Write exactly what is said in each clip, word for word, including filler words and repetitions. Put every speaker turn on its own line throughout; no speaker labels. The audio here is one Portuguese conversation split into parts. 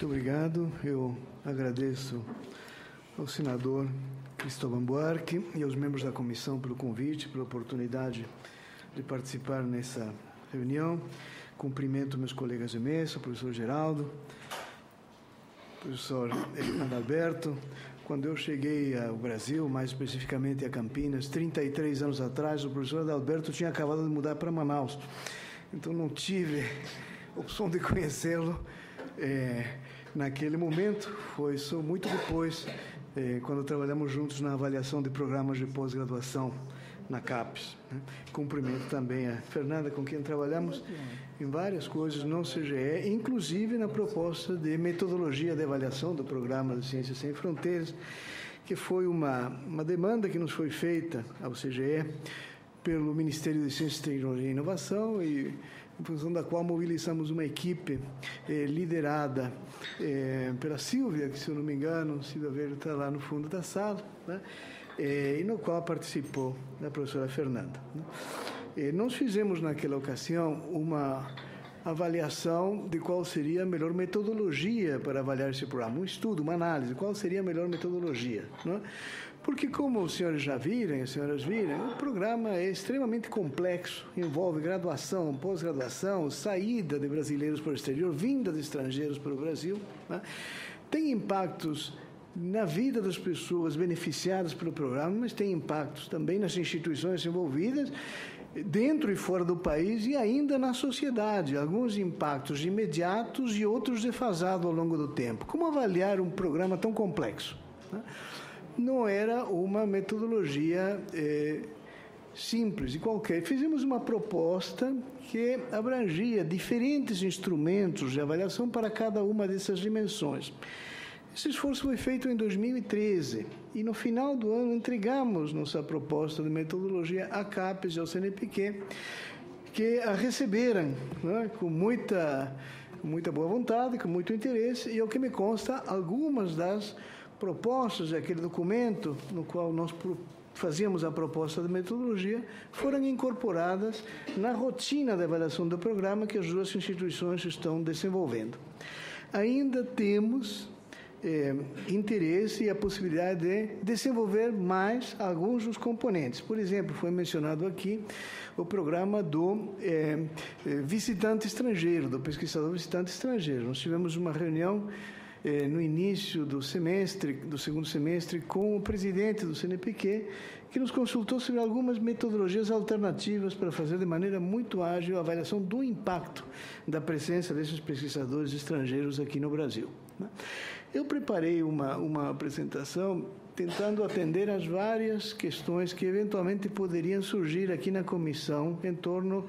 Muito obrigado. Eu agradeço ao senador Cristóvão Buarque e aos membros da comissão pelo convite, pela oportunidade de participar nessa reunião. Cumprimento meus colegas de mesa, o professor Geraldo, o professor Adalberto. Quando eu cheguei ao Brasil, mais especificamente a Campinas, trinta e três anos atrás, o professor Adalberto tinha acabado de mudar para Manaus. Então, não tive opção de conhecê-lo é, naquele momento. Foi só muito depois, é, quando trabalhamos juntos na avaliação de programas de pós-graduação na CAPES. Né? Cumprimento também a Fernanda, com quem trabalhamos em várias coisas no C G E, inclusive na proposta de metodologia de avaliação do Programa de Ciências Sem Fronteiras, que foi uma, uma demanda que nos foi feita ao C G E pelo Ministério de Ciência, Tecnologia e Inovação, e em função da qual mobilizamos uma equipe eh, liderada eh, pela Silvia, que, se eu não me engano, Silvia Verde está lá no fundo da sala, né? eh, e no qual participou a professora Fernanda. Né? Eh, nós fizemos, naquela ocasião, uma avaliação de qual seria a melhor metodologia para avaliar esse programa, um estudo, uma análise, qual seria a melhor metodologia, né? Porque, como os senhores já viram, as senhoras viram, o programa é extremamente complexo, envolve graduação, pós-graduação, saída de brasileiros para o exterior, vinda de estrangeiros para o Brasil, né? Tem impactos na vida das pessoas beneficiadas pelo programa, mas tem impactos também nas instituições envolvidas, dentro e fora do país, e ainda na sociedade, alguns impactos imediatos e outros defasados ao longo do tempo. Como avaliar um programa tão complexo, né? Não era uma metodologia eh, simples e qualquer. Fizemos uma proposta que abrangia diferentes instrumentos de avaliação para cada uma dessas dimensões. Esse esforço foi feito em dois mil e treze e, no final do ano, entregamos nossa proposta de metodologia à CAPES e ao C N P Q, que a receberam, né, com muita, com muita boa vontade, com muito interesse, e, ao que me consta, algumas das propostas daquele documento no qual nós fazíamos a proposta de metodologia foram incorporadas na rotina de avaliação do programa que as duas instituições estão desenvolvendo. Ainda temos eh, interesse e a possibilidade de desenvolver mais alguns dos componentes. Por exemplo, foi mencionado aqui o programa do eh, visitante estrangeiro, do pesquisador visitante estrangeiro. Nós tivemos uma reunião Eh, no início do semestre, do segundo semestre, com o presidente do C N P Q, que nos consultou sobre algumas metodologias alternativas para fazer de maneira muito ágil a avaliação do impacto da presença desses pesquisadores estrangeiros aqui no Brasil. Né? Eu preparei uma, uma apresentação tentando atender às várias questões que eventualmente poderiam surgir aqui na comissão em torno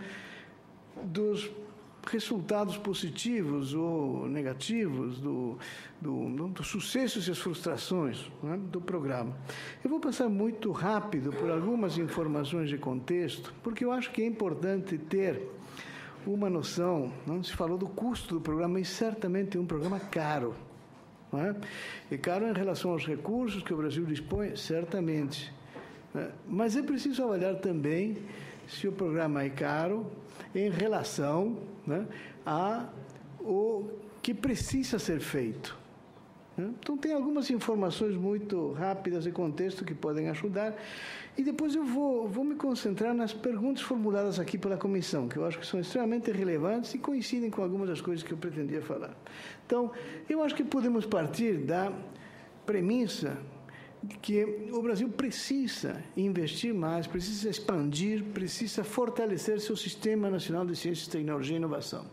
dos resultados positivos ou negativos do, do, do sucessos e as frustrações, né, do programa. Eu vou passar muito rápido por algumas informações de contexto, porque eu acho que é importante ter uma noção. Não se falou do custo do programa, e certamente é um programa caro. Não é? É caro em relação aos recursos que o Brasil dispõe, certamente. Né? Mas é preciso avaliar também se o programa é caro em relação, né, a o que precisa ser feito. Né? Então, tem algumas informações muito rápidas de contexto que podem ajudar, e depois eu vou, vou me concentrar nas perguntas formuladas aqui pela comissão, que eu acho que são extremamente relevantes e coincidem com algumas das coisas que eu pretendia falar. Então, eu acho que podemos partir da premissa de que o Brasil precisa investir mais, precisa expandir, precisa fortalecer seu Sistema Nacional de Ciências, Tecnologia e Inovação.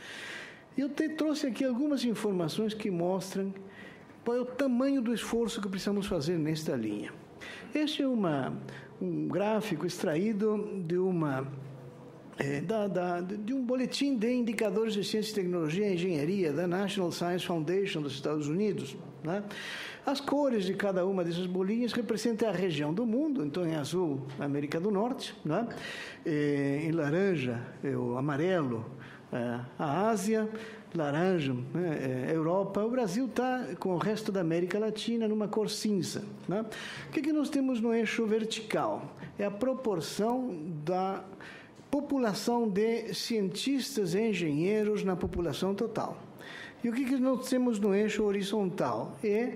Eu te trouxe aqui algumas informações que mostram qual é o tamanho do esforço que precisamos fazer nesta linha. Este é uma, um gráfico extraído de uma É, da, da, de um boletim de indicadores de ciência, tecnologia e engenharia da National Science Foundation dos Estados Unidos. Né? As cores de cada uma dessas bolinhas representam a região do mundo. Então, em azul, a América do Norte, né? É, em laranja, é o amarelo, é, a Ásia, laranja, né? É, Europa. O Brasil está com o resto da América Latina numa cor cinza. Né? O que, que nós temos no eixo vertical? É a proporção da população de cientistas e engenheiros na população total. E o que, que nós temos no eixo horizontal? É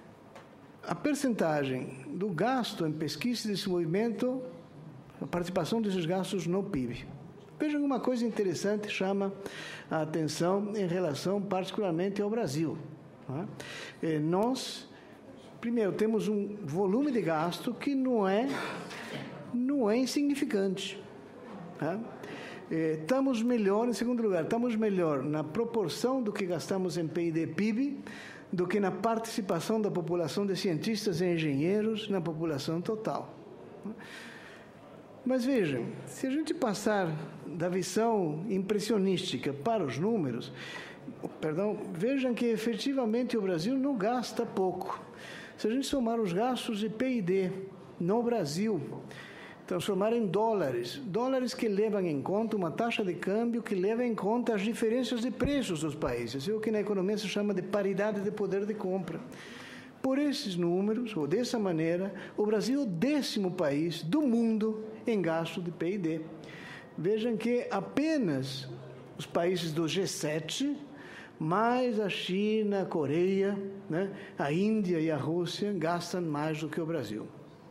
a percentagem do gasto em pesquisa e desenvolvimento, a participação desses gastos no P I B. Vejam uma coisa interessante, chama a atenção em relação particularmente ao Brasil. Não é? Nós, primeiro, temos um volume de gasto que não é, não é insignificante. Não é? Estamos melhor, em segundo lugar, estamos melhor na proporção do que gastamos em P I D P I B do que na participação da população de cientistas e engenheiros na população total. Não é? Mas vejam, se a gente passar da visão impressionística para os números, perdão, vejam que efetivamente o Brasil não gasta pouco. Se a gente somar os gastos de P I D no Brasil, transformar em dólares, dólares que levam em conta uma taxa de câmbio que leva em conta as diferenças de preços dos países, é o que na economia se chama de paridade de poder de compra. Por esses números, ou dessa maneira, o Brasil é o décimo país do mundo em gasto de P I D. Vejam que apenas os países do G sete, mais a China, a Coreia, né, a Índia e a Rússia, gastam mais do que o Brasil.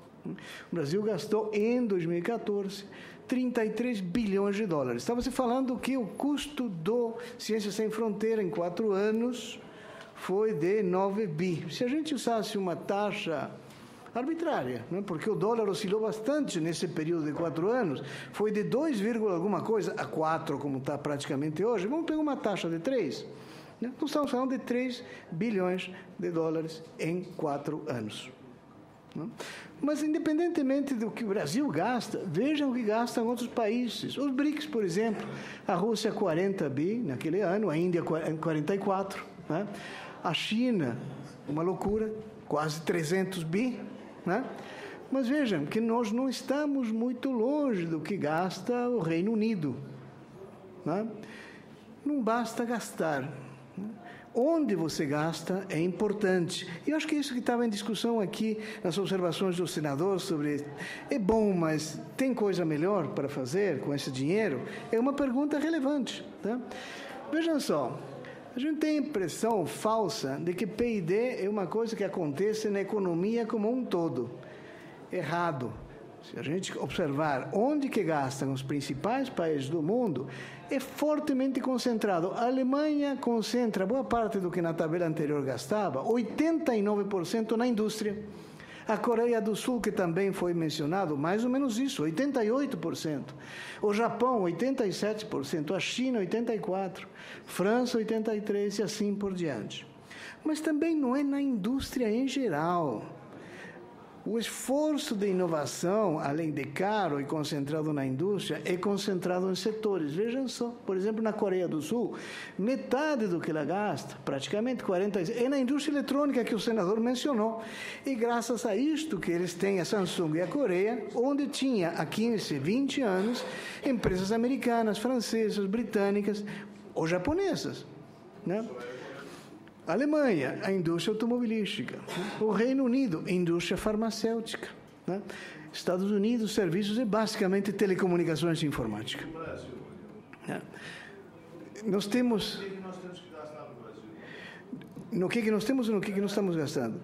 O Brasil gastou, em dois mil e quatorze, trinta e três bilhões de dólares. Estava se falando que o custo do Ciência Sem Fronteira em quatro anos foi de nove bi. Se a gente usasse uma taxa arbitrária, né, porque o dólar oscilou bastante nesse período de quatro anos, foi de dois, alguma coisa a quatro, como está praticamente hoje, vamos pegar uma taxa de três. Né? Nós estamos falando de três bilhões de dólares em quatro anos. Né? Mas, independentemente do que o Brasil gasta, vejam o que gastam outros países. Os BRICS, por exemplo, a Rússia quarenta bi naquele ano, a Índia quarenta e quatro, né? A China, uma loucura, quase trezentos bi, né? Mas vejam que nós não estamos muito longe do que gasta o Reino Unido. Né? Não basta gastar. Né? Onde você gasta é importante. E eu acho que isso que estava em discussão aqui, nas observações do senador sobre é bom, mas tem coisa melhor para fazer com esse dinheiro? É uma pergunta relevante. Tá? Vejam só. A gente tem a impressão falsa de que P I D é uma coisa que acontece na economia como um todo. Errado. Se a gente observar onde que gastam os principais países do mundo, é fortemente concentrado. A Alemanha concentra boa parte do que na tabela anterior gastava, oitenta e nove por cento na indústria. A Coreia do Sul, que também foi mencionado, mais ou menos isso, oitenta e oito por cento. O Japão, oitenta e sete por cento. A China, oitenta e quatro por cento. França, oitenta e três por cento e assim por diante. Mas também não é na indústria em geral. O esforço de inovação, além de caro e concentrado na indústria, é concentrado em setores. Vejam só, por exemplo, na Coreia do Sul, metade do que ela gasta, praticamente quarenta por cento, é na indústria eletrônica que o senador mencionou. E graças a isto que eles têm a Samsung e a Coreia, onde tinha há quinze, vinte anos, empresas americanas, francesas, britânicas ou japonesas, né? A Alemanha, a indústria automobilística. O Reino Unido, a indústria farmacêutica. Né? Estados Unidos, serviços e basicamente telecomunicações e informática. Né? Nós temos... O que nós temos que gastar no Brasil? No que, que nós temos e no que, que nós estamos gastando?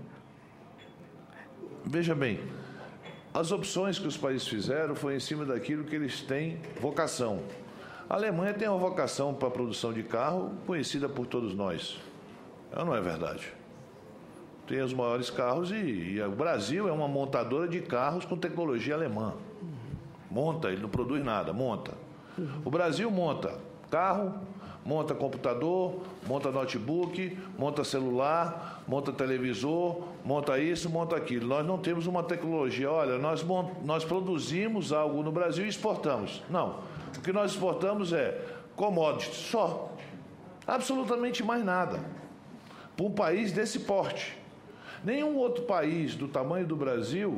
Veja bem, as opções que os países fizeram foi em cima daquilo que eles têm vocação. A Alemanha tem uma vocação para a produção de carro conhecida por todos nós. Não é verdade. Tem os maiores carros e, e o Brasil é uma montadora de carros com tecnologia alemã. Monta, ele não produz nada, monta. O Brasil monta carro, monta computador, monta notebook, monta celular, monta televisor, monta isso, monta aquilo. Nós não temos uma tecnologia. Olha, nós, nós produzimos algo no Brasil e exportamos. Não. O que nós exportamos é commodities, só. Absolutamente mais nada. Para um país desse porte. Nenhum outro país do tamanho do Brasil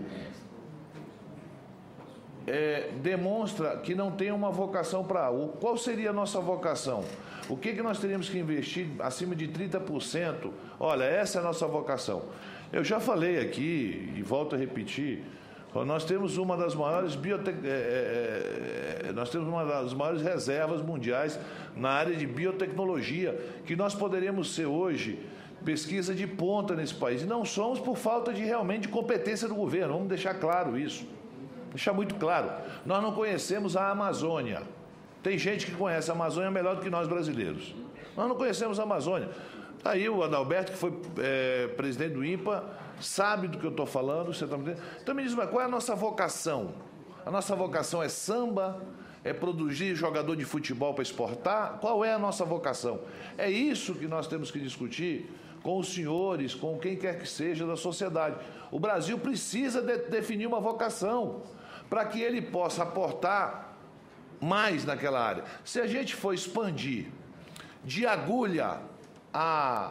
é, demonstra que não tem uma vocação para algo. Qual seria a nossa vocação? O que, que nós teríamos que investir acima de trinta por cento? Olha, essa é a nossa vocação. Eu já falei aqui, e volto a repetir, Nós temos uma das maiores biotec... é, é, nós temos uma das maiores reservas mundiais na área de biotecnologia, que nós poderíamos ser hoje pesquisa de ponta nesse país. E não somos por falta de realmente de competência do governo. Vamos deixar claro isso. Deixar muito claro. Nós não conhecemos a Amazônia. Tem gente que conhece a Amazônia melhor do que nós brasileiros. Nós não conhecemos a Amazônia. Aí o Adalberto, que foi é, presidente do INPA, sabe do que eu estou falando. Você tá me entendendo? Então me diz, mas qual é a nossa vocação? A nossa vocação é samba? É produzir jogador de futebol para exportar? Qual é a nossa vocação? É isso que nós temos que discutir com os senhores, com quem quer que seja da sociedade. O Brasil precisa de, definir uma vocação para que ele possa aportar mais naquela área. Se a gente for expandir de agulha a...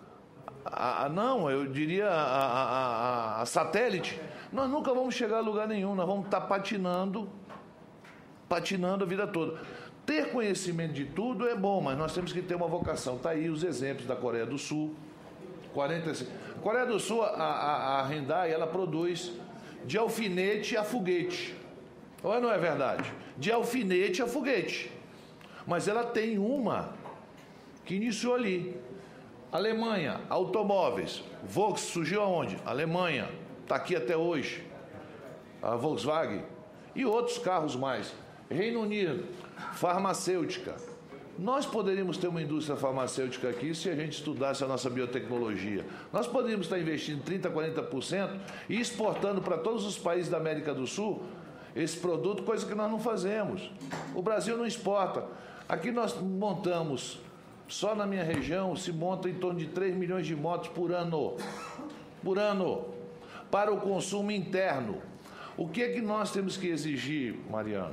A, a, não, eu diria a, a, a, a satélite, nós nunca vamos chegar a lugar nenhum, nós vamos estar patinando, patinando a vida toda. Ter conhecimento de tudo é bom, mas nós temos que ter uma vocação. Está aí os exemplos da Coreia do Sul. quarenta, Coreia do Sul, a, a, a Hyundai, ela produz de alfinete a foguete. Ou não é verdade? De alfinete a foguete. Mas ela tem uma que iniciou ali. Alemanha, automóveis. Volks surgiu aonde? Alemanha. Está aqui até hoje. A Volkswagen. E outros carros mais. Reino Unido, farmacêutica. Nós poderíamos ter uma indústria farmacêutica aqui se a gente estudasse a nossa biotecnologia. Nós poderíamos estar investindo trinta, quarenta por cento e exportando para todos os países da América do Sul esse produto, coisa que nós não fazemos. O Brasil não exporta. Aqui nós montamos... Só na minha região se monta em torno de três milhões de motos por ano. Por ano. Para o consumo interno. O que é que nós temos que exigir, Mariano?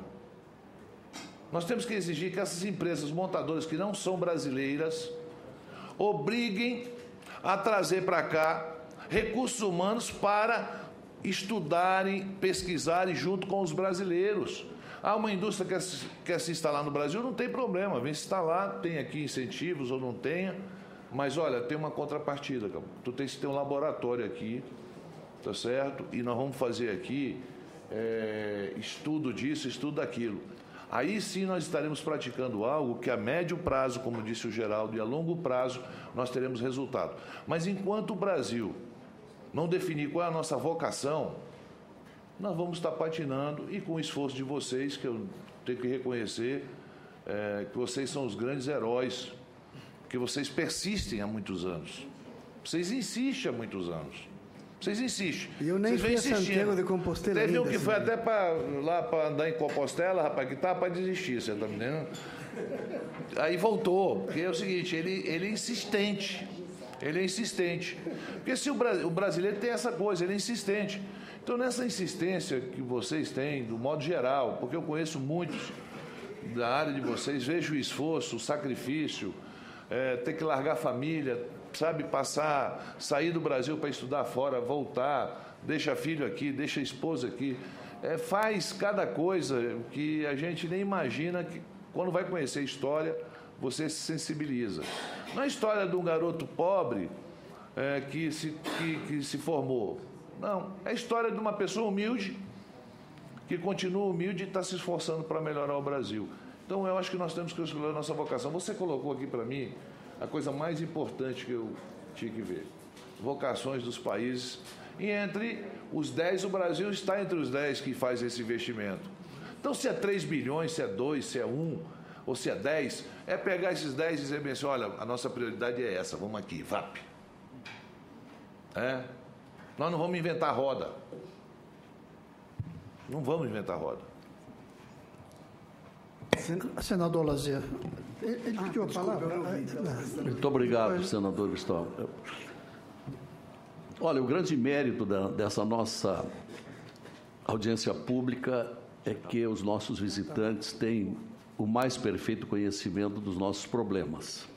Nós temos que exigir que essas empresas montadoras que não são brasileiras obriguem a trazer para cá recursos humanos para estudarem, pesquisarem junto com os brasileiros. Há uma indústria que quer se, quer se instalar no Brasil, não tem problema, vem se instalar, tem aqui incentivos ou não tenha, mas olha, tem uma contrapartida, cara. Tu tem que ter um laboratório aqui, tá certo? E nós vamos fazer aqui é, estudo disso, estudo daquilo. Aí sim nós estaremos praticando algo que a médio prazo, como disse o Geraldo, e a longo prazo nós teremos resultado. Mas enquanto o Brasil não definir qual é a nossa vocação, nós vamos estar patinando e com o esforço de vocês, que eu tenho que reconhecer, é, que vocês são os grandes heróis, que vocês persistem há muitos anos. Vocês insistem há muitos anos. Vocês insistem.
E eu nem
vocês
fui a Santiago de Compostela
Teve
ainda,
um que foi
assim.
até pra, lá para andar em Compostela, rapaz, que estava para desistir, você está me entendendo? Aí voltou, porque é o seguinte, ele, ele é insistente. Ele é insistente. Porque se o, o brasileiro tem essa coisa, ele é insistente. Então, nessa insistência que vocês têm, do modo geral, porque eu conheço muitos da área de vocês, vejo o esforço, o sacrifício, é, ter que largar a família, sabe, passar, sair do Brasil para estudar fora, voltar, deixa filho aqui, deixa esposa aqui, é, faz cada coisa que a gente nem imagina que, quando vai conhecer a história, você se sensibiliza. Não é a história de um garoto pobre é, que, se, que, que se formou. Não, é a história de uma pessoa humilde, que continua humilde e está se esforçando para melhorar o Brasil. Então, eu acho que nós temos que escolher a nossa vocação. Você colocou aqui para mim a coisa mais importante que eu tinha que ver. Vocações dos países. E entre os dez, o Brasil está entre os dez que faz esse investimento. Então, se é três bilhões, se é dois, se é um, ou se é dez, é pegar esses dez e dizer bem assim, olha, a nossa prioridade é essa, vamos aqui, V A P. É... Nós não vamos inventar roda. Não vamos inventar roda.
Senador Lazier, ele pediu a palavra.
Muito obrigado, senador Gustavo. Olha, o grande mérito da, dessa nossa audiência pública é que os nossos visitantes têm o mais perfeito conhecimento dos nossos problemas.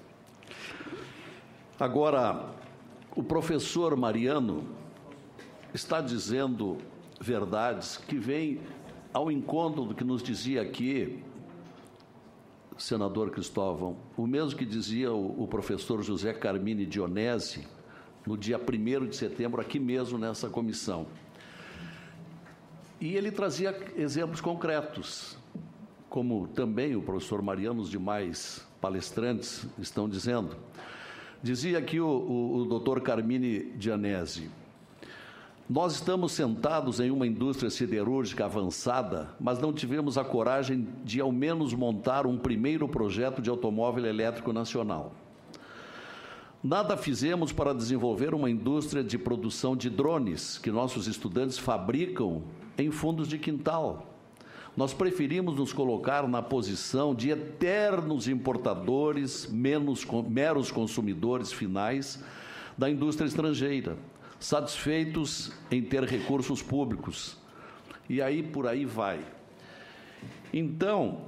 Agora, o professor Mariano está dizendo verdades que vêm ao encontro do que nos dizia aqui, senador Cristóvão, o mesmo que dizia o, o professor José Carmine Dionese, no dia primeiro de setembro, aqui mesmo nessa comissão. E ele trazia exemplos concretos, como também o professor Mariano e os demais palestrantes estão dizendo. Dizia aqui o, o, o doutor Carmine Gianesi: nós estamos sentados em uma indústria siderúrgica avançada, mas não tivemos a coragem de, ao menos, montar um primeiro projeto de automóvel elétrico nacional. Nada fizemos para desenvolver uma indústria de produção de drones, que nossos estudantes fabricam em fundos de quintal. Nós preferimos nos colocar na posição de eternos importadores, menos, meros consumidores finais da indústria estrangeira, satisfeitos em ter recursos públicos. E aí, por aí vai. Então,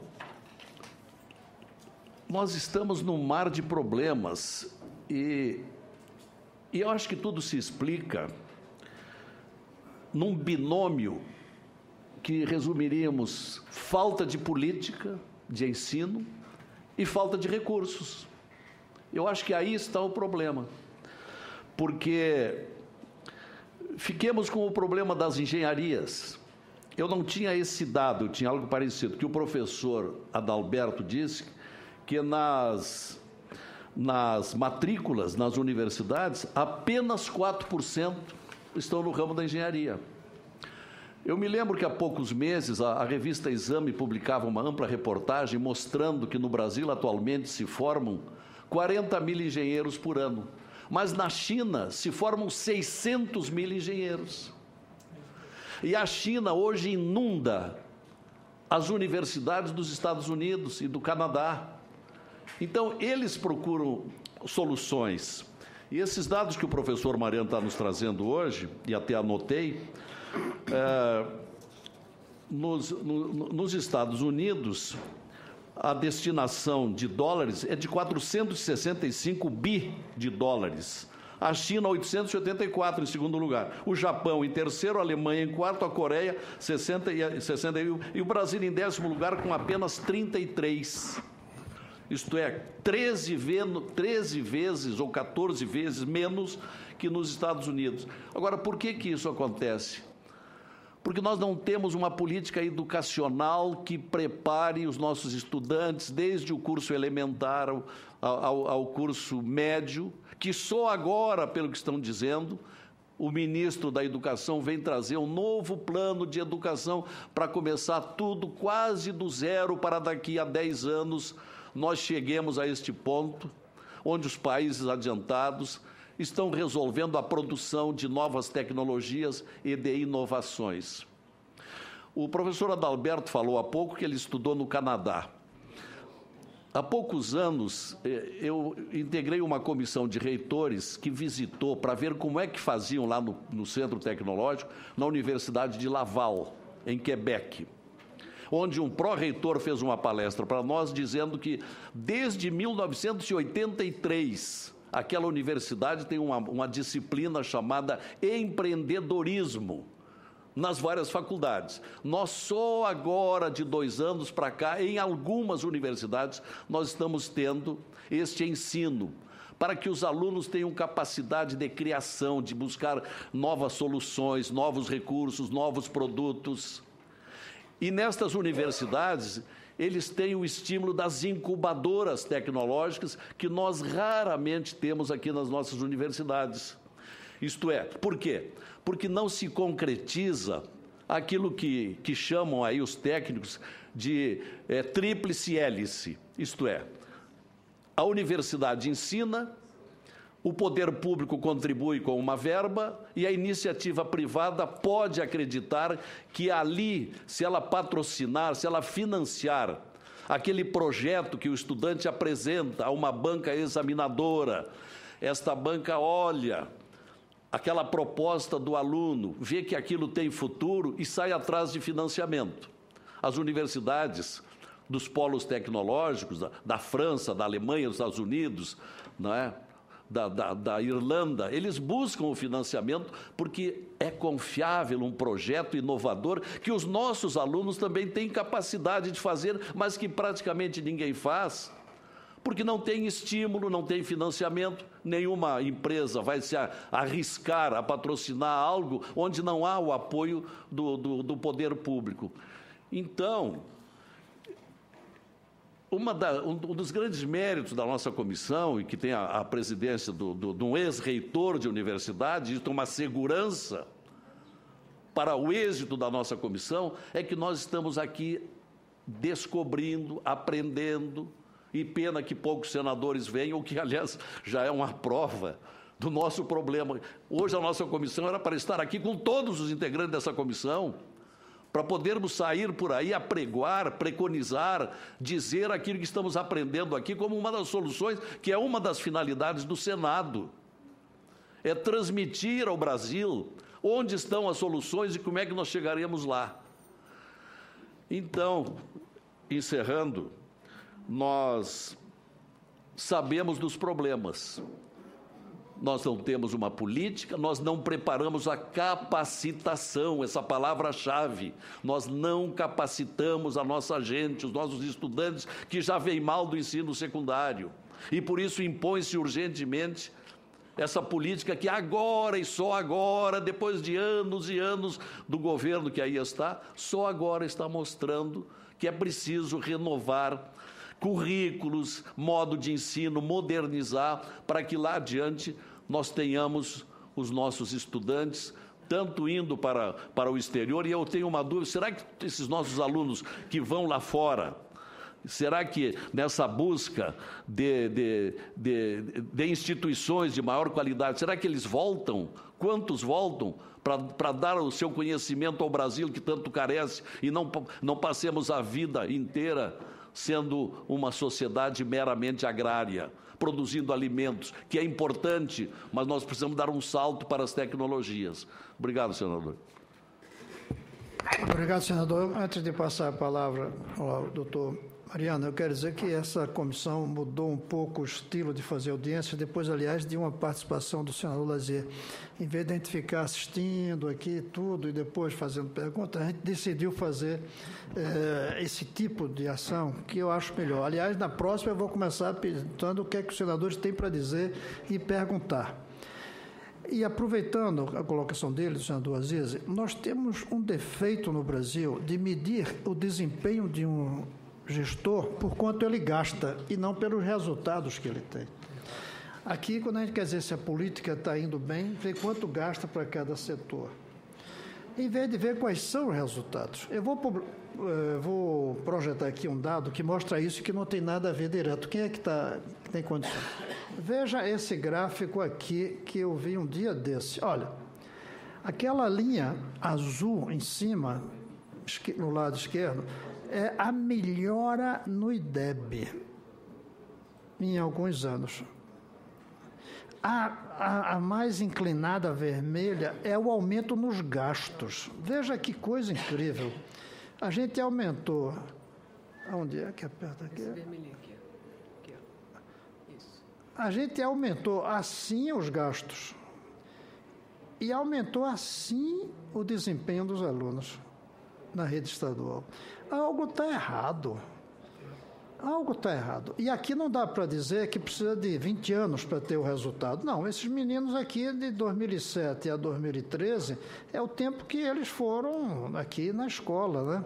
nós estamos num mar de problemas e, e eu acho que tudo se explica num binômio que resumiríamos falta de política de ensino e falta de recursos. Eu acho que aí está o problema, porque fiquemos com o problema das engenharias. Eu não tinha esse dado, eu tinha algo parecido, que o professor Adalberto disse que nas, nas matrículas nas universidades, apenas quatro por cento estão no ramo da engenharia. Eu me lembro que há poucos meses a, a revista Exame publicava uma ampla reportagem mostrando que no Brasil atualmente se formam quarenta mil engenheiros por ano, mas na China se formam seiscentos mil engenheiros. E a China hoje inunda as universidades dos Estados Unidos e do Canadá. Então, eles procuram soluções. E esses dados que o professor Mariano está nos trazendo hoje, e até anotei, É, nos, no, nos Estados Unidos, a destinação de dólares é de quatrocentos e sessenta e cinco bi de dólares. A China, oitocentos e oitenta e quatro em segundo lugar. O Japão em terceiro, a Alemanha em quarto, a Coreia, sessenta e, sessenta e um, e o Brasil em décimo lugar com apenas trinta e três. Isto é, treze, treze vezes ou quatorze vezes menos que nos Estados Unidos. Agora, por que que isso acontece? Porque nós não temos uma política educacional que prepare os nossos estudantes, desde o curso elementar ao, ao, ao curso médio, que só agora, pelo que estão dizendo, o ministro da Educação vem trazer um novo plano de educação para começar tudo quase do zero, para daqui a dez anos nós cheguemos a este ponto, onde os países adiantados estão resolvendo a produção de novas tecnologias e de inovações. O professor Adalberto falou há pouco que ele estudou no Canadá. Há poucos anos, eu integrei uma comissão de reitores que visitou para ver como é que faziam lá no, no Centro Tecnológico, na Universidade de Laval, em Quebec, onde um pró-reitor fez uma palestra para nós dizendo que, desde mil novecentos e oitenta e três, aquela universidade tem uma, uma disciplina chamada empreendedorismo nas várias faculdades. Nós só agora, de dois anos para cá, em algumas universidades, nós estamos tendo este ensino, para que os alunos tenham capacidade de criação, de buscar novas soluções, novos recursos, novos produtos. E nestas universidades, eles têm o estímulo das incubadoras tecnológicas, que nós raramente temos aqui nas nossas universidades. Isto é, por quê? Porque não se concretiza aquilo que, que chamam aí os técnicos de é, tríplice hélice. Isto é, a universidade ensina, o poder público contribui com uma verba e a iniciativa privada pode acreditar que ali, se ela patrocinar, se ela financiar aquele projeto que o estudante apresenta a uma banca examinadora, esta banca olha aquela proposta do aluno, vê que aquilo tem futuro e sai atrás de financiamento. As universidades dos polos tecnológicos, da, da França, da Alemanha, dos Estados Unidos, não é? Da, da, da Irlanda, eles buscam o financiamento porque é confiável um projeto inovador que os nossos alunos também têm capacidade de fazer, mas que praticamente ninguém faz, Porque não tem estímulo, não tem financiamento, nenhuma empresa vai se arriscar a patrocinar algo onde não há o apoio do, do, do poder público. Então, uma da, um dos grandes méritos da nossa comissão, e que tem a, a presidência do, do, de um ex-reitor de universidade, isso é uma segurança para o êxito da nossa comissão, é que nós estamos aqui descobrindo, aprendendo, e pena que poucos senadores venham, o que, aliás, já é uma prova do nosso problema. Hoje a nossa comissão era para estar aqui com todos os integrantes dessa comissão, para podermos sair por aí, apregoar, preconizar, dizer aquilo que estamos aprendendo aqui como uma das soluções, que é uma das finalidades do Senado. É transmitir ao Brasil onde estão as soluções e como é que nós chegaremos lá. Então, encerrando, nós sabemos dos problemas. Nós não temos uma política, nós não preparamos a capacitação, essa palavra-chave. Nós não capacitamos a nossa gente, os nossos estudantes, que já vêm mal do ensino secundário. E por isso impõe-se urgentemente essa política que agora e só agora, depois de anos e anos do governo que aí está, só agora está mostrando que é preciso renovar currículos, modo de ensino, modernizar, para que lá adiante nós tenhamos os nossos estudantes, tanto indo para, para o exterior, e eu tenho uma dúvida, será que esses nossos alunos que vão lá fora, será que nessa busca de, de, de, de instituições de maior qualidade, será que eles voltam? Quantos voltam para dar o seu conhecimento ao Brasil, que tanto carece, e não, não passemos a vida inteira sendo uma sociedade meramente agrária, produzindo alimentos, que é importante, mas nós precisamos dar um salto para as tecnologias. Obrigado, senador.
Obrigado, senador. Antes de passar a palavra ao doutor Mariano, eu quero dizer que essa comissão mudou um pouco o estilo de fazer audiência, depois, aliás, de uma participação do senador Lazier. Em vez de a gente ficar assistindo aqui tudo e depois fazendo perguntas, a gente decidiu fazer eh, esse tipo de ação, que eu acho melhor. Aliás, na próxima eu vou começar perguntando o que é que os senadores têm para dizer e perguntar. E aproveitando a colocação dele, do senador Aziz, nós temos um defeito no Brasil de medir o desempenho de um gestor por quanto ele gasta e não pelos resultados que ele tem. Aqui, quando a gente quer dizer se a política está indo bem, vê quanto gasta para cada setor, em vez de ver quais são os resultados. Eu vou, uh, vou projetar aqui um dado que mostra isso, que não tem nada a ver direto. Quem é que, tá, que tem condição? Veja esse gráfico aqui que eu vi um dia desse. Olha, aquela linha azul em cima, no lado esquerdo, é a melhora no I D E B em alguns anos. A, a, a mais inclinada, a vermelha, é o aumento nos gastos. Veja que coisa incrível. A gente aumentou... Onde é que aperta aqui? Esse vermelhinho aqui. Aqui, ó. Isso. A gente aumentou assim os gastos e aumentou assim o desempenho dos alunos na rede estadual. Algo está errado. Algo está errado. E aqui não dá para dizer que precisa de vinte anos para ter o resultado. Não, esses meninos aqui de dois mil e sete a dois mil e treze é o tempo que eles foram aqui na escola, né?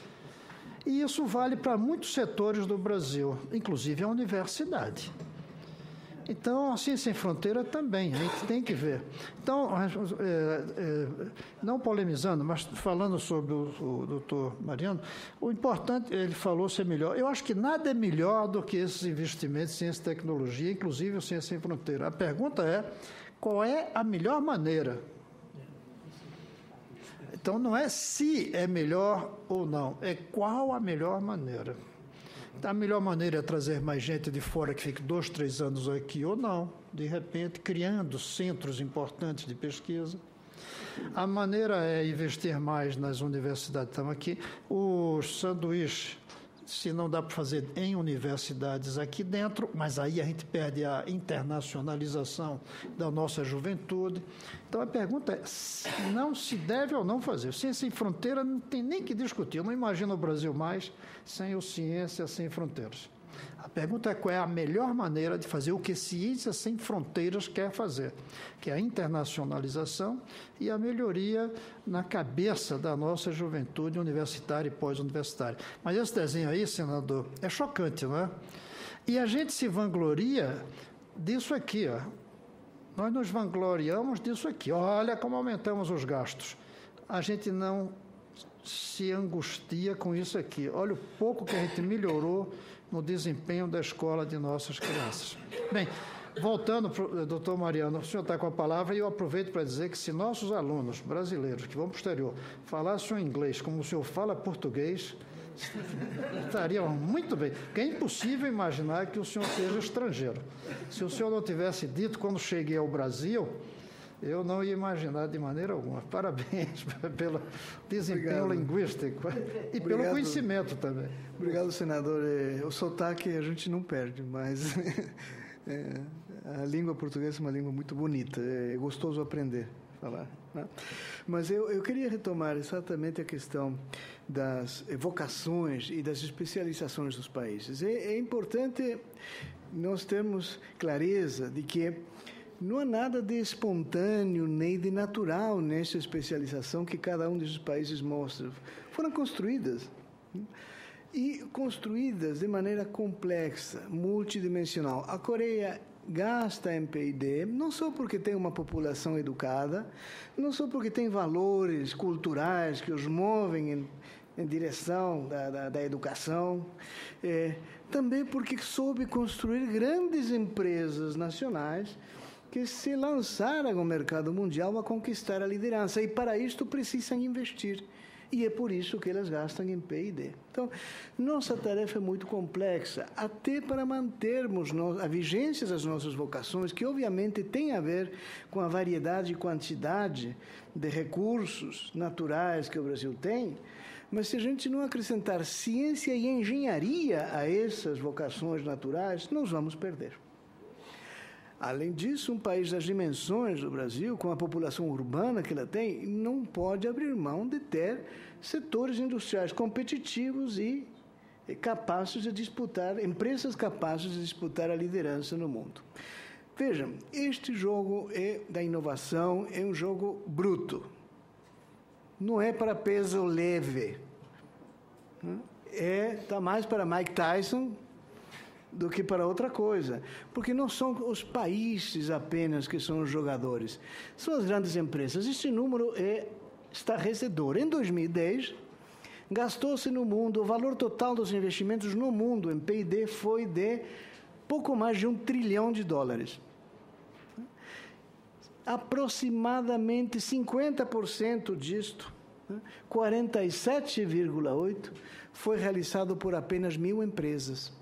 E isso vale para muitos setores do Brasil, inclusive a universidade. Então, a Ciência Sem Fronteira também, a gente tem que ver. Então, é, é, não polemizando, mas falando sobre o, o doutor Mariano, o importante, ele falou ser melhor. Eu acho que nada é melhor do que esses investimentos em ciência e tecnologia, inclusive o Ciência Sem Fronteira. A pergunta é, qual é a melhor maneira? Então, não é se é melhor ou não, é qual a melhor maneira. A melhor maneira é trazer mais gente de fora que fique dois, três anos aqui ou não, de repente, criando centros importantes de pesquisa. A maneira é investir mais nas universidades. Estamos aqui. Os sanduíches, se não dá para fazer em universidades aqui dentro, mas aí a gente perde a internacionalização da nossa juventude. Então, a pergunta é, não se deve ou não fazer. Ciência Sem Fronteira não tem nem que discutir. Eu não imagino o Brasil mais sem o Ciência Sem Fronteiras. A pergunta é qual é a melhor maneira de fazer o que Ciência Sem Fronteiras quer fazer, que é a internacionalização e a melhoria na cabeça da nossa juventude universitária e pós-universitária. Mas esse desenho aí, senador, é chocante, não é? E a gente se vangloria disso aqui, ó. Nós nos vangloriamos disso aqui. Olha como aumentamos os gastos. A gente não se angustia com isso aqui. Olha o pouco que a gente melhorou no desempenho da escola de nossas crianças. Bem, voltando, pro, doutor Mariano, o senhor está com a palavra e eu aproveito para dizer que se nossos alunos brasileiros que vão para o exterior falassem o inglês como o senhor fala português, estariam muito bem, porque é impossível imaginar que o senhor seja estrangeiro. Se o senhor não tivesse dito quando cheguei ao Brasil, eu não ia imaginar de maneira alguma. Parabéns pelo desempenho Obrigado. linguístico e Obrigado. pelo conhecimento também.
Obrigado, senador. O sotaque a gente não perde, mas é, a língua portuguesa é uma língua muito bonita, é gostoso aprender a falar, né? Mas eu, eu queria retomar exatamente a questão das vocações e das especializações dos países. É, é importante nós termos clareza de que não há nada de espontâneo nem de natural nessa especialização que cada um desses países mostra. Foram construídas, e construídas de maneira complexa, multidimensional. A Coreia gasta em P I D, não só porque tem uma população educada, não só porque tem valores culturais que os movem em, em direção da, da, da educação, é, também porque soube construir grandes empresas nacionais que se lançaram ao mercado mundial a conquistar a liderança. E para isto precisam investir. E é por isso que elas gastam em P I D. Então, nossa tarefa é muito complexa, até para mantermos a vigência das nossas vocações, que obviamente tem a ver com a variedade e quantidade de recursos naturais que o Brasil tem, mas se a gente não acrescentar ciência e engenharia a essas vocações naturais, nós vamos perder. Além disso, um país das dimensões do Brasil, com a população urbana que ela tem, não pode abrir mão de ter setores industriais competitivos e capazes de disputar, empresas capazes de disputar a liderança no mundo. Vejam, este jogo é da inovação, é um jogo bruto. Não é para peso leve. É, está mais para Mike Tyson do que para outra coisa, porque não são os países apenas que são os jogadores, são as grandes empresas. Este número é estarrecedor. Em dois mil e dez, gastou-se no mundo, o valor total dos investimentos no mundo em P I D foi de pouco mais de um trilhão de dólares. Aproximadamente cinquenta por cento disto, quarenta e sete vírgula oito por cento, foi realizado por apenas mil empresas.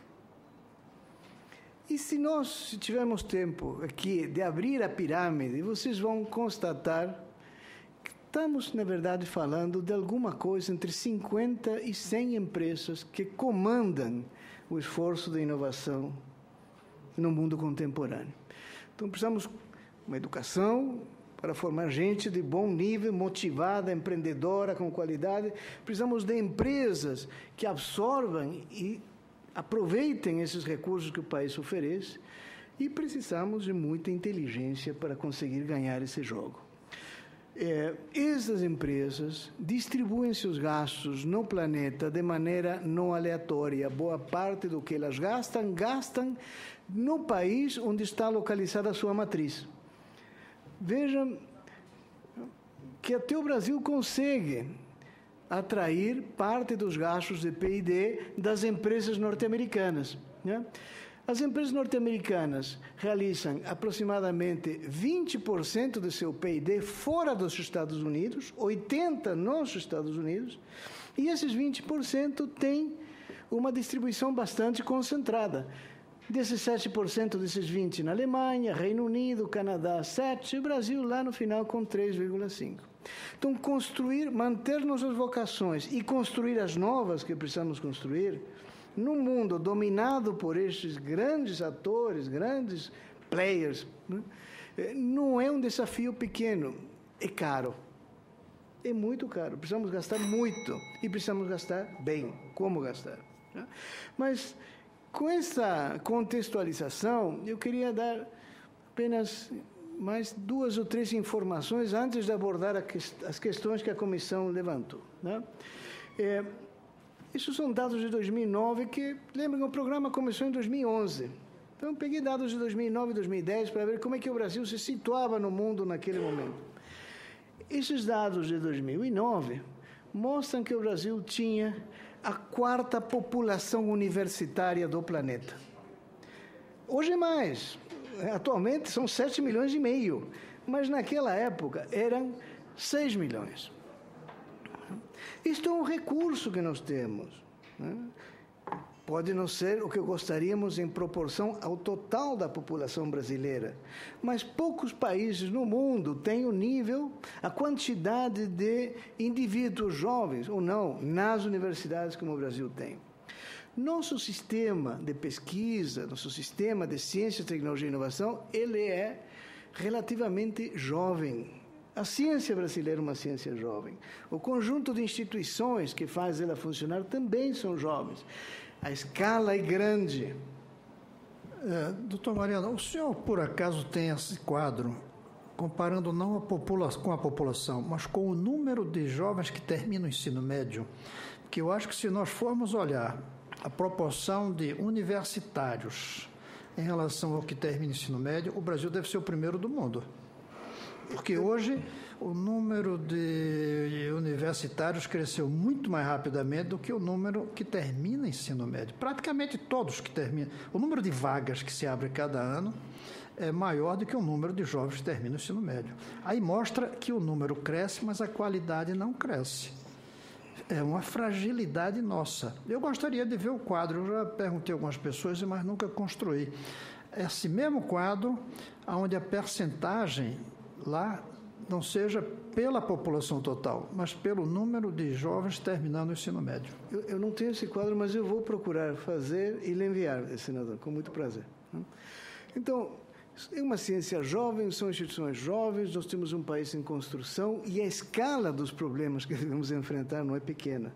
E se nós se tivermos tempo aqui de abrir a pirâmide, vocês vão constatar que estamos, na verdade, falando de alguma coisa entre cinquenta e cem empresas que comandam o esforço de inovação no mundo contemporâneo. Então, precisamos de uma educação para formar gente de bom nível, motivada, empreendedora, com qualidade. Precisamos de empresas que absorvam e aproveitem esses recursos que o país oferece, e precisamos de muita inteligência para conseguir ganhar esse jogo. É, essas empresas distribuem seus gastos no planeta de maneira não aleatória. Boa parte do que elas gastam, gastam no país onde está localizada a sua matriz. Vejam que até o Brasil consegue atrair parte dos gastos de P I D das empresas norte-americanas, né? As empresas norte-americanas realizam aproximadamente vinte por cento do seu P I D fora dos Estados Unidos, oitenta por cento nos Estados Unidos, e esses vinte por cento têm uma distribuição bastante concentrada. Desses sete por cento desses vinte por cento na Alemanha, Reino Unido, Canadá, sete por cento, e o Brasil lá no final com três vírgula cinco por cento. Então, construir, manter nossas vocações e construir as novas que precisamos construir, num mundo dominado por estes grandes atores, grandes players, né? Não é um desafio pequeno, é caro. É muito caro, precisamos gastar muito e precisamos gastar bem. Como gastar? Né? Mas, Com essa contextualização, eu queria dar apenas mais duas ou três informações antes de abordar as questões que a comissão levantou, né? É, esses são dados de dois mil e nove, que, lembram que o programa começou em dois mil e onze. Então, eu peguei dados de dois mil e nove e dois mil e dez para ver como é que o Brasil se situava no mundo naquele momento. Esses dados de dois mil e nove mostram que o Brasil tinha a quarta população universitária do planeta. Hoje é mais. Atualmente são sete milhões e meio, mas naquela época eram seis milhões. Isto é um recurso que nós temos, né? Pode não ser o que gostaríamos em proporção ao total da população brasileira, mas poucos países no mundo têm o nível, a quantidade de indivíduos jovens, ou não, nas universidades como o Brasil tem. Nosso sistema de pesquisa, nosso sistema de ciência, tecnologia e inovação, ele é relativamente jovem. A ciência brasileira é uma ciência jovem. O conjunto de instituições que faz ela funcionar também são jovens. A escala é grande.
É, doutor Mariano, o senhor, por acaso, tem esse quadro, comparando não a popula- com a população, mas com o número de jovens que terminam o ensino médio? Porque eu acho que se nós formos olhar a proporção de universitários em relação ao que termina o ensino médio, o Brasil deve ser o primeiro do mundo. Porque hoje o número de universitários cresceu muito mais rapidamente do que o número que termina o ensino médio. Praticamente todos que terminam. O número de vagas que se abre cada ano é maior do que o número de jovens que terminam o ensino médio. Aí mostra que o número cresce, mas a qualidade não cresce. É uma fragilidade nossa. Eu gostaria de ver o quadro, eu já perguntei a algumas pessoas, mas nunca construí. Esse mesmo quadro, onde a percentagem lá não seja pela população total, mas pelo número de jovens terminando o ensino médio.
Eu, eu não tenho esse quadro, mas eu vou procurar fazer e lhe enviar, senador, com muito prazer. Então, é uma ciência jovem, são instituições jovens, nós temos um país em construção e a escala dos problemas que devemos enfrentar não é pequena.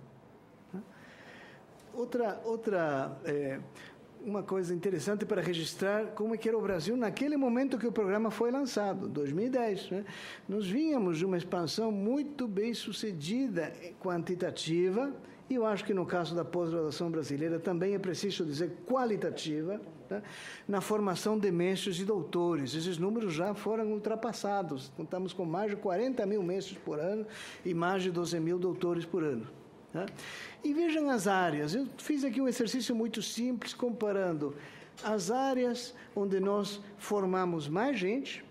Outra, outra é, uma coisa interessante para registrar como é que era o Brasil naquele momento que o programa foi lançado, dois mil e dez. Né? Nós vínhamos de uma expansão muito bem sucedida, quantitativa, e eu acho que no caso da pós-graduação brasileira também é preciso dizer qualitativa, né? Na formação de mestres e doutores. Esses números já foram ultrapassados. Estamos com mais de quarenta mil mestres por ano e mais de doze mil doutores por ano. Né? E vejam as áreas. Eu fiz aqui um exercício muito simples comparando as áreas onde nós formamos mais gente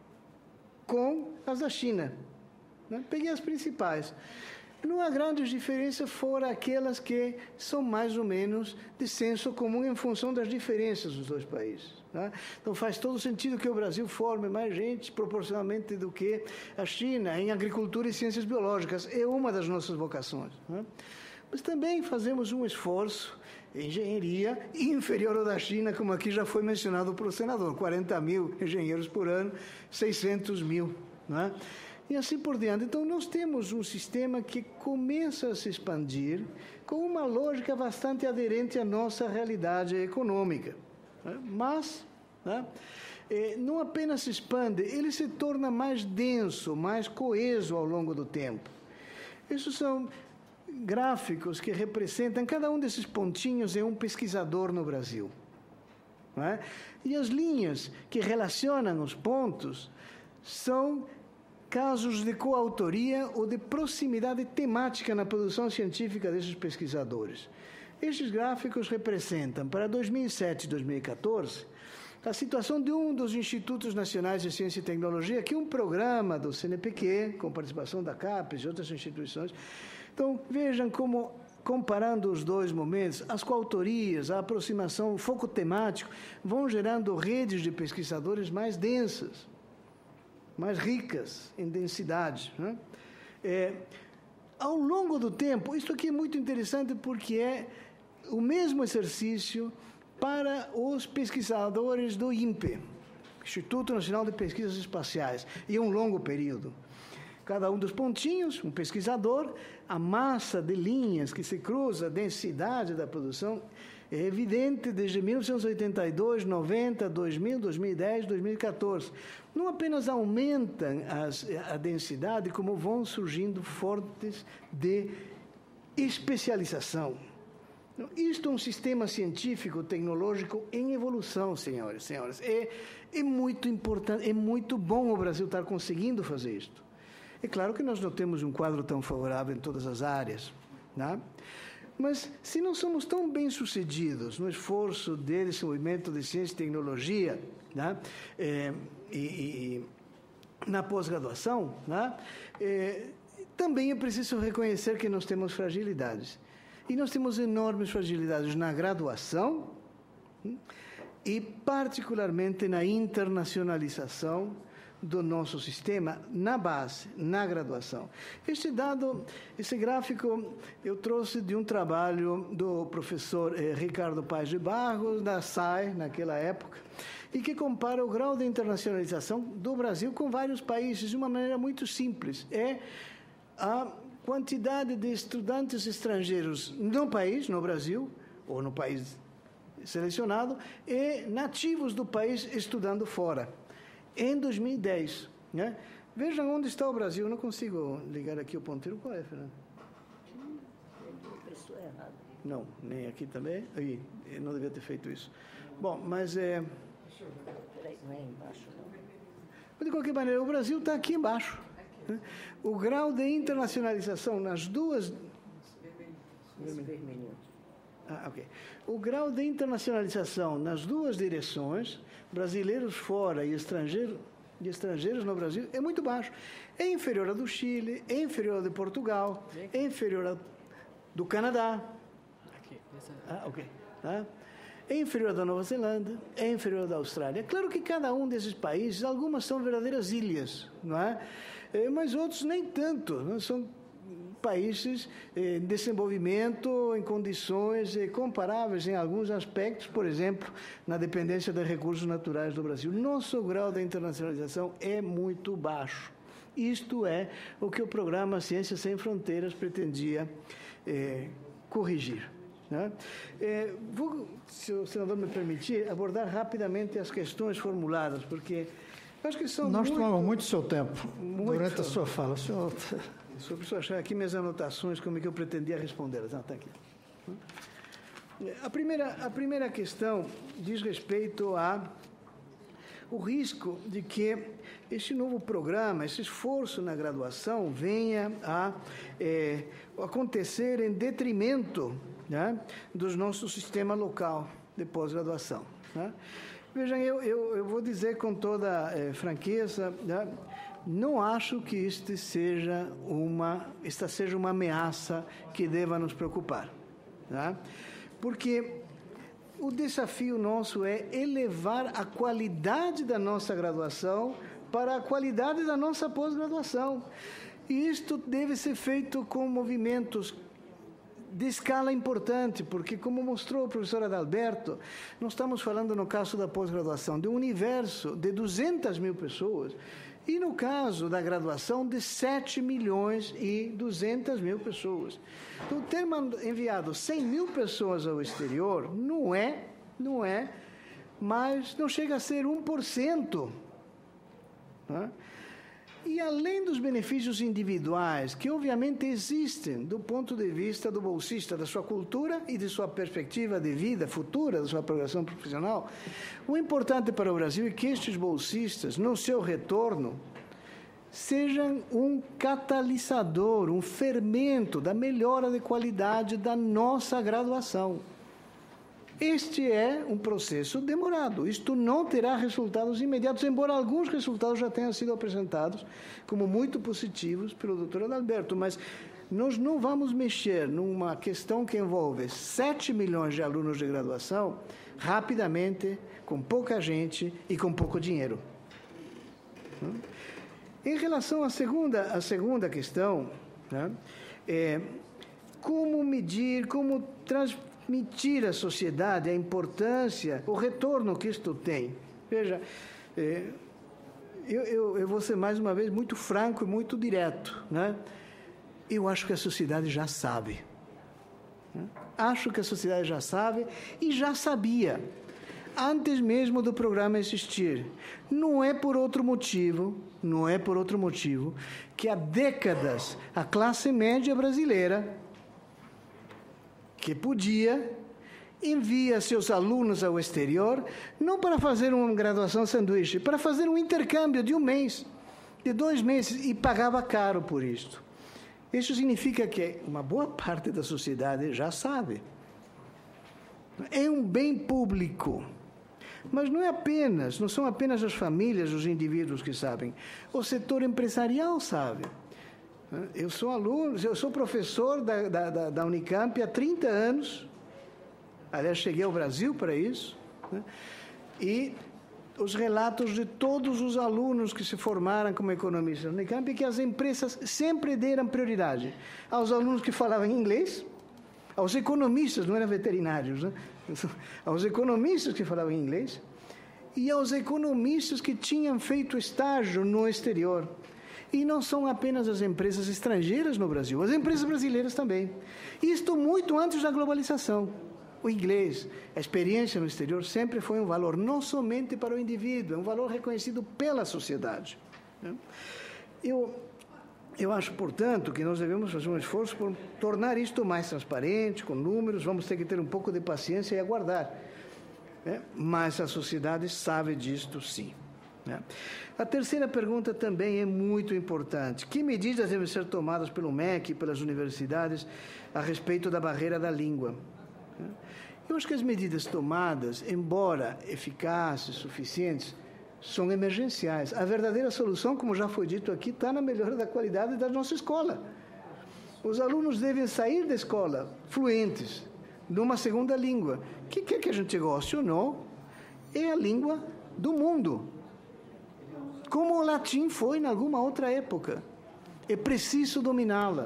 com as da China. Né? Peguei as principais. Não há grandes diferenças fora aquelas que são mais ou menos de senso comum em função das diferenças dos dois países. Né? Então faz todo sentido que o Brasil forme mais gente proporcionalmente do que a China em agricultura e ciências biológicas. É uma das nossas vocações. Né? Mas também fazemos um esforço em engenharia inferior ao da China, como aqui já foi mencionado pelo senador, quarenta mil engenheiros por ano, seiscentos mil. Né? E assim por diante. Então, nós temos um sistema que começa a se expandir com uma lógica bastante aderente à nossa realidade econômica. Né? Mas, né, eh, não apenas se expande, ele se torna mais denso, mais coeso ao longo do tempo. Esses são gráficos que representam, cada um desses pontinhos é um pesquisador no Brasil. Né? E as linhas que relacionam os pontos são casos de coautoria ou de proximidade temática na produção científica desses pesquisadores. Estes gráficos representam, para dois mil e sete e dois mil e quatorze, a situação de um dos Institutos Nacionais de Ciência e Tecnologia, que é um programa do C N P Q, com participação da CAPES e outras instituições. Então, vejam como, comparando os dois momentos, as coautorias, a aproximação, o foco temático, vão gerando redes de pesquisadores mais densas, mais ricas em densidade. Né? É, ao longo do tempo, isso aqui é muito interessante porque é o mesmo exercício para os pesquisadores do I N P E, Instituto Nacional de Pesquisas Espaciais, e um longo período. Cada um dos pontinhos, um pesquisador, a massa de linhas que se cruza, a densidade da produção, É evidente desde mil novecentos e oitenta e dois, noventa, dois mil, dois mil e dez, dois mil e quatorze. Não apenas aumentam as, a densidade, como vão surgindo fontes de especialização. Isto é um sistema científico, tecnológico em evolução, senhores e senhoras. É, é muito importante, é muito bom o Brasil estar conseguindo fazer isto. É claro que nós não temos um quadro tão favorável em todas as áreas, né? Mas se não somos tão bem-sucedidos no esforço de desenvolvimento de ciência e tecnologia, né? é, e, e na pós-graduação, né? é, também é preciso reconhecer que nós temos fragilidades. E nós temos enormes fragilidades na graduação e, particularmente, na internacionalização do nosso sistema, na base, na graduação. Este dado, esse gráfico, eu trouxe de um trabalho do professor eh, Ricardo Paes de Barros, da S A E, naquela época, e que compara o grau de internacionalização do Brasil com vários países de uma maneira muito simples. É a quantidade de estudantes estrangeiros no país, no Brasil, ou no país selecionado, e nativos do país estudando fora. Em dois mil e dez, né? Vejam onde está o Brasil. Eu não consigo ligar aqui o ponteiro. Qual é, Fernando? Não, nem aqui também. Aí, eu não devia ter feito isso. Bom, mas é...
Peraí, não é embaixo, não.
De qualquer maneira, o Brasil está aqui embaixo. Né? O grau de internacionalização nas duas...
Esse vermelhinho.
Ah, ok. O grau de internacionalização nas duas direções, brasileiros fora e estrangeiros, e estrangeiros no Brasil, é muito baixo. É inferior ao do Chile, é inferior ao de Portugal, é inferior ao do Canadá.
Aqui, essa...
Ah, ok. Ah, é inferior ao da Nova Zelândia, é inferior ao da Austrália. Claro que cada um desses países, algumas são verdadeiras ilhas, não é? É, mas outros nem tanto, não são países em desenvolvimento, em condições comparáveis em alguns aspectos, por exemplo, na dependência de recursos naturais do Brasil. Nosso grau de internacionalização é muito baixo. Isto é o que o programa Ciências Sem Fronteiras pretendia é, corrigir. Né? É, vou, se o senador me permitir, abordar rapidamente as questões formuladas, porque acho que são
Nós
muito,
tomamos muito seu tempo
muito,
durante a sua fala. O senhor...
Só preciso achar aqui minhas anotações, como é que eu pretendia respondê-las. Ah, está aqui. A primeira, a primeira questão diz respeito a o risco de que este novo programa, esse esforço na graduação, venha a é, acontecer em detrimento, né, do nosso sistema local de pós-graduação. Né? Vejam, eu, eu, eu vou dizer com toda é, franqueza, né, não acho que este seja uma, esta seja uma ameaça que deva nos preocupar, né? Porque o desafio nosso é elevar a qualidade da nossa graduação para a qualidade da nossa pós-graduação. E isto deve ser feito com movimentos de escala importante, porque, como mostrou o professor Adalberto, nós estamos falando, no caso da pós-graduação, de um universo de duzentas mil pessoas, e no caso da graduação, de sete milhões e duzentas mil pessoas. Então, ter enviado cem mil pessoas ao exterior não é, não é, mas não chega a ser um por cento. Né? E além dos benefícios individuais, que obviamente existem do ponto de vista do bolsista, da sua cultura e de sua perspectiva de vida futura, da sua progressão profissional, o importante para o Brasil é que estes bolsistas, no seu retorno, sejam um catalisador, um fermento da melhora de qualidade da nossa graduação. Este é um processo demorado. Isto não terá resultados imediatos, embora alguns resultados já tenham sido apresentados como muito positivos pelo doutor Adalberto, mas nós não vamos mexer numa questão que envolve sete milhões de alunos de graduação rapidamente, com pouca gente e com pouco dinheiro. Em relação à segunda, à segunda questão, né, é, como medir, como transmitir transmitir à sociedade a importância, o retorno que isto tem. Veja, é, eu, eu, eu vou ser mais uma vez muito franco e muito direto, né? Eu acho que a sociedade já sabe. Acho que a sociedade já sabe e já sabia, antes mesmo do programa existir. Não é por outro motivo, não é por outro motivo, que há décadas a classe média brasileira, que podia, envia seus alunos ao exterior, não para fazer uma graduação sanduíche, para fazer um intercâmbio de um mês, de dois meses, e pagava caro por isto. Isso significa que uma boa parte da sociedade já sabe. É um bem público. Mas não é apenas, não são apenas as famílias, os indivíduos que sabem. O setor empresarial sabe. Eu sou aluno, eu sou professor da, da, da Unicamp há trinta anos. Aliás, cheguei ao Brasil para isso. Né? E os relatos de todos os alunos que se formaram como economistas na Unicamp é que as empresas sempre deram prioridade aos alunos que falavam inglês, aos economistas, não eram veterinários, né? Aos economistas que falavam inglês e aos economistas que tinham feito estágio no exterior. E não são apenas as empresas estrangeiras no Brasil, as empresas brasileiras também. Isto muito antes da globalização. O inglês, a experiência no exterior sempre foi um valor não somente para o indivíduo, é um valor reconhecido pela sociedade. Eu, eu acho, portanto, que nós devemos fazer um esforço por tornar isto mais transparente, com números, vamos ter que ter um pouco de paciência e aguardar. Né? Mas a sociedade sabe disto, sim. Né? A terceira pergunta também é muito importante. Que medidas devem ser tomadas pelo M E C e pelas universidades a respeito da barreira da língua? Eu acho que as medidas tomadas, embora eficazes, suficientes, são emergenciais. A verdadeira solução, como já foi dito aqui, está na melhora da qualidade da nossa escola. Os alunos devem sair da escola fluentes, numa segunda língua, que quer que a gente goste ou não, é a língua do mundo. Como o latim foi em alguma outra época. É preciso dominá-la.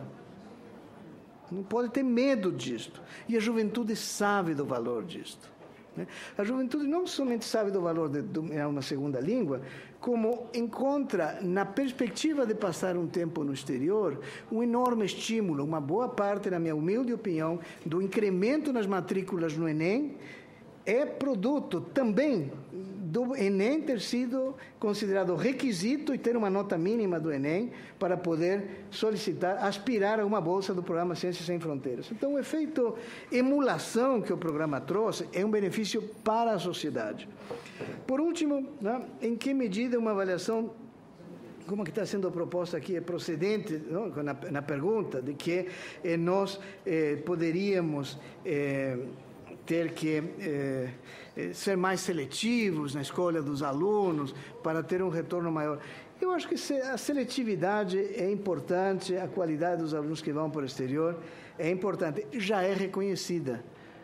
Não pode ter medo disto. E a juventude sabe do valor disto. Né? A juventude não somente sabe do valor de dominar uma segunda língua, como encontra, na perspectiva de passar um tempo no exterior, um enorme estímulo, uma boa parte, na minha humilde opinião, do incremento nas matrículas no Enem, é produto também do Enem ter sido considerado requisito e ter uma nota mínima do Enem para poder solicitar, aspirar a uma bolsa do programa Ciências Sem Fronteiras. Então, o efeito emulação que o programa trouxe é um benefício para a sociedade. Por último, né, em que medida uma avaliação, como que está sendo proposta aqui, é procedente, não? na, na pergunta de que eh, nós eh, poderíamos eh, ter que eh, ser mais seletivos na escolha dos alunos para ter um retorno maior. Eu acho que a seletividade é importante, a qualidade dos alunos que vão para o exterior é importante, já é reconhecida.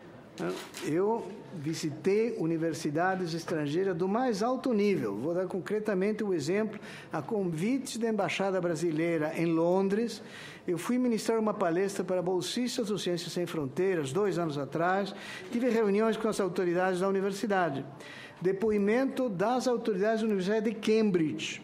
Eu visitei universidades estrangeiras do mais alto nível. Vou dar concretamente o exemplo, a convite da Embaixada Brasileira em Londres. Eu fui ministrar uma palestra para bolsistas do Ciências Sem Fronteiras, dois anos atrás. Tive reuniões com as autoridades da universidade. Depoimento das autoridades da Universidade de Cambridge.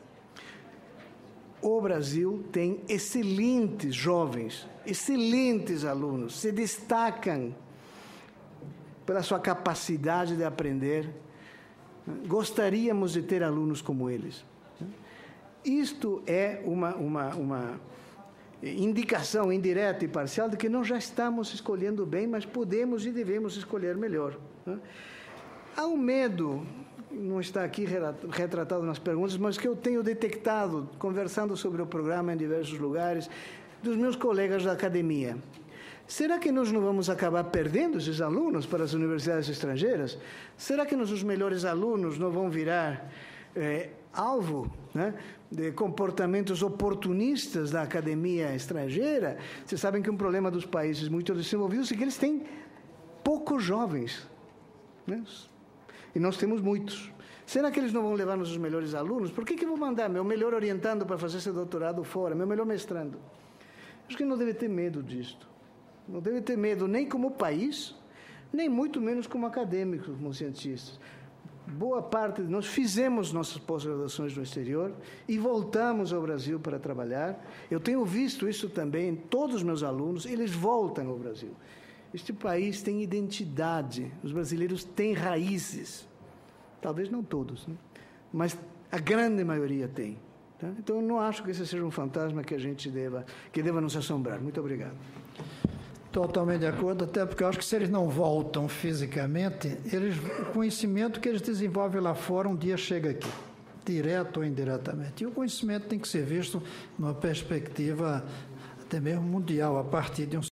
O Brasil tem excelentes jovens, excelentes alunos, se destacam pela sua capacidade de aprender. Gostaríamos de ter alunos como eles. Isto é uma, uma, uma indicação indireta e parcial de que nós já estamos escolhendo bem, mas podemos e devemos escolher melhor. Há um medo, não está aqui retratado nas perguntas, mas que eu tenho detectado, conversando sobre o programa em diversos lugares, dos meus colegas da academia. Será que nós não vamos acabar perdendo esses alunos para as universidades estrangeiras? Será que nossos melhores alunos não vão virar é, alvo, né, de comportamentos oportunistas da academia estrangeira? Vocês sabem que um problema dos países muito desenvolvidos é que eles têm poucos jovens, né? E nós temos muitos. Será que eles não vão levar nossos melhores alunos? Por que que eu vou mandar meu melhor orientando para fazer esse doutorado fora, meu melhor mestrando? Acho que não deve ter medo disto. Não deve ter medo nem como país, nem muito menos como acadêmicos, como cientistas. Boa parte de nós fizemos nossas pós-graduações no exterior e voltamos ao Brasil para trabalhar. Eu tenho visto isso também em todos os meus alunos, eles voltam ao Brasil. Este país tem identidade, os brasileiros têm raízes. Talvez não todos, né? Mas a grande maioria tem. Tá? Então, eu não acho que esse seja um fantasma que a gente deva, que deva nos assombrar. Muito obrigado.
Totalmente de acordo, até porque eu acho que se eles não voltam fisicamente, eles, o conhecimento que eles desenvolvem lá fora um dia chega aqui, direto ou indiretamente. E o conhecimento tem que ser visto numa perspectiva até mesmo mundial, a partir de um